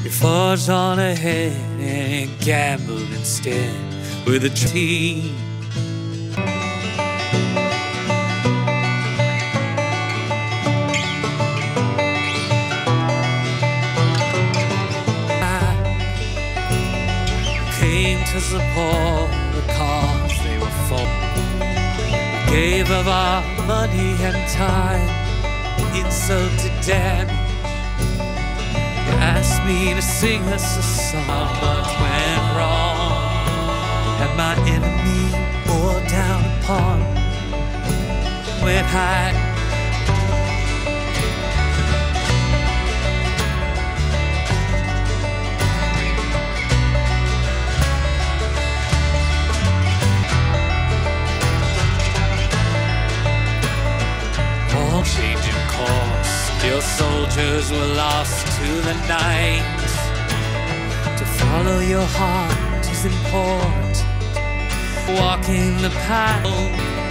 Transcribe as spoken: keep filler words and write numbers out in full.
We forged on ahead and gambled instead with a team. Came to support the cause they were for. We gave of our money and time, insulted damage. You asked me to sing us a song, much went wrong, and my enemy bore down upon went high. Changing course, still soldiers were lost to the night. To follow your heart is important, walking the path.